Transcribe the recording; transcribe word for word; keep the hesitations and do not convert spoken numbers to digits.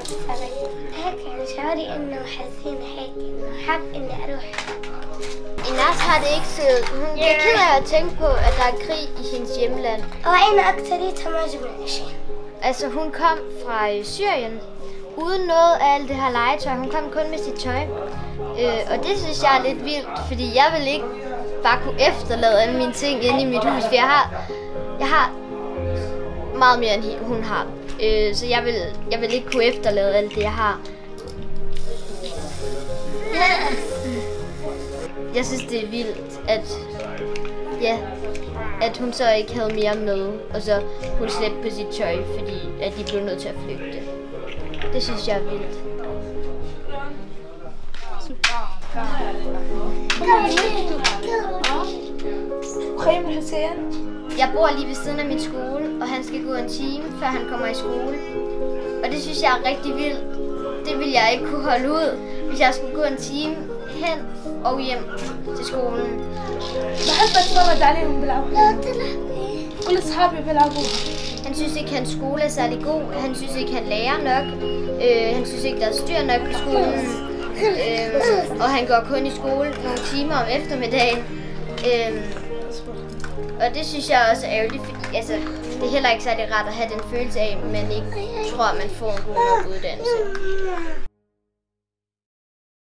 أتفرج. هيك يعني شعوري إنه حزين هيك إنه حاب إني أروح. Inas har det ikke siddet. Hun bliver ked af at tænke på, at der er krig i hendes hjemland. وأنا أكتريتها ما جبنا شيء. Altså, hun kom fra øh, Syrien, uden noget af alt det her legetøj. Hun kom kun med sit tøj. Øh, og det synes jeg er lidt vildt, fordi jeg vil ikke bare kunne efterlade alle mine ting inde i mit hus. For jeg har, jeg har meget mere, end hun har. Øh, så jeg vil, jeg vil ikke kunne efterlade alt det, jeg har. Jeg synes, det er vildt, at, ja, at hun så ikke havde mere med, og så hun slæbte på sit tøj, fordi at de blev nødt til at flygte. Det synes jeg er vildt. Jeg bor lige ved siden af min skole, og han skal gå en time, før han kommer i skole. Og det synes jeg er rigtig vildt. Det ville jeg ikke kunne holde ud, hvis jeg skulle gå en time hen og hjem til skolen. بحب اتفرج عليهم بيلعبوا. كل اصحابي بيلعبوها. Han synes ikke, hans skole er særlig god. Han synes ikke, han lærer nok. Øh, han synes ikke, der er styr nok på skolen. Øh, og han går kun i skole nogle timer om eftermiddagen. Øh, og det synes jeg også er ærgerligt, fordi altså, det er heller ikke særlig rart at have den følelse af, at man ikke tror, at man får en god nok uddannelse.